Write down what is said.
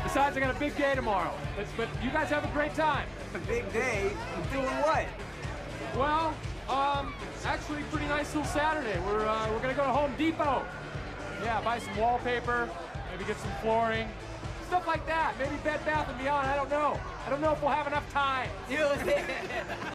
Besides, I got a big day tomorrow. But you guys have a great time. A big day? Doing what? Well, actually, pretty nice little Saturday. We're gonna go to Home Depot. Yeah, buy some wallpaper, maybe get some flooring, stuff like that. Maybe Bed Bath & Beyond. I don't know. I don't know if we'll have enough time.